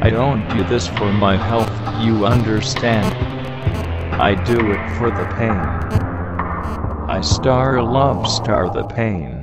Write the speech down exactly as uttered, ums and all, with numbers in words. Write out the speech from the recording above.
I don't do this for my health, you understand? I do it for the pain. I star love star the pain.